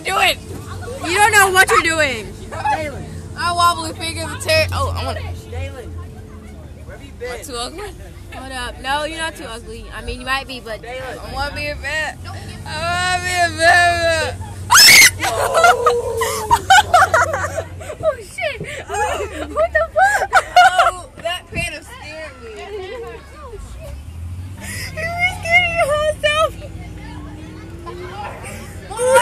do it. You don't know what you're doing. Jalen. I wobbly finger the tear. Oh, I want to. Jalen. Where have you been? Am I too ugly? Hold up. No, you're not too ugly. I mean, you might be, but... I want to be a vet. I want to be a vet. Oh, shit. What the fuck? Oh, that panda scared me. You were scaring yourself.